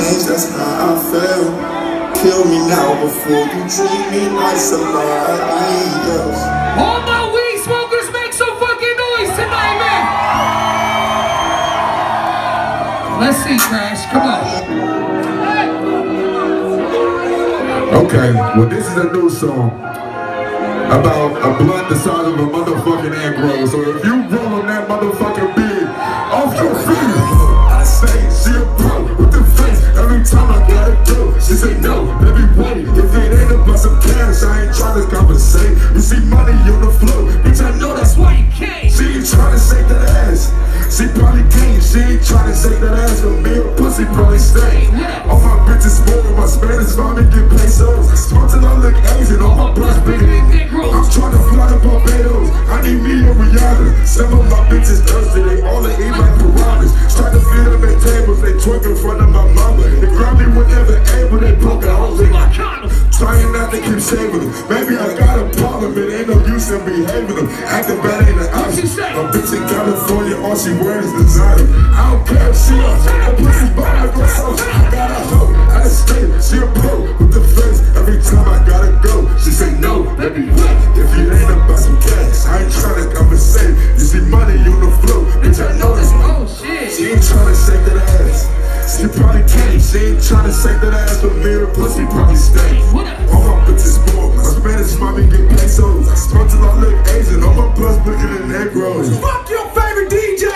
change, that's how I feel. Kill me now before you treat me like somebody else. All my weed smokers make some fucking noise tonight, man. Let's see, Crash, come on. Okay, well this is a new song about a blunt the size of a motherfucking egg roll. So if you roll on that motherfucking beat off your feet, I say she a pro with the face. Every time I gotta go, she say no, baby wait. If it ain't about some cash, I ain't tryna compensate. You see money on the floor, bitch I know that's why you can't. She ain't tryna shake that ass, she probably can't. She ain't tryna shake that ass for me, a pussy probably stay. All my bitches spoiled, my Spanish mommy get pesos. Smart till I look Asian, all my blood's bigger than Negro. I'm tryna fly to Barbados, I need me a Rihanna. Some of my bitches thirsty, they all eat like piranhas. Try to feed them at tables, they twerk in front of my mama. They grab me whenever able, they poke a holes in my condom. Trying not to keep shaving them, maybe I got a problem, it ain't no use in behaving them. Acting bad ain't an option, a bitch in California, all she wears is designer. I don't care if she a pussy body, I go so. I got a hoe, I just stay, she a pro with the face. Every time I gotta go, she say no, baby wait. If it ain't about some cash, I ain't tryna compensate. You see money on the floor, bitch I know this one. She ain't tryna shake that ass, she probably can't. She ain't tryna shake that ass for me, her pussy probably stay. All my bitches spoiled, my Spanish mommy get pesos. Smart till I look Asian, all my blood's bigger than Negroes. Fuck your face.